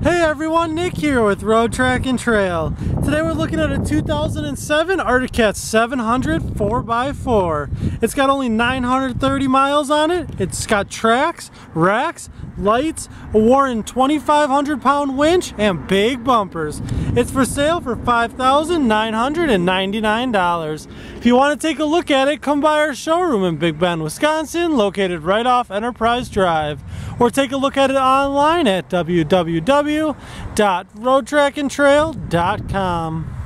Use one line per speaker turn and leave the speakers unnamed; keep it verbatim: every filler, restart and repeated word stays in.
Hey everyone, Nick here with Road Track and Trail. Today we're looking at a two thousand seven Arctic Cat seven hundred four by four. It's got only nine hundred thirty miles on it. It's got tracks, racks, lights, a Warren twenty-five hundred pound winch, and big bumpers. It's for sale for five thousand nine hundred ninety-nine dollars. If you want to take a look at it, come by our showroom in Big Bend, Wisconsin, located right off Enterprise Drive. Or take a look at it online at w w w dot road track and trail dot com.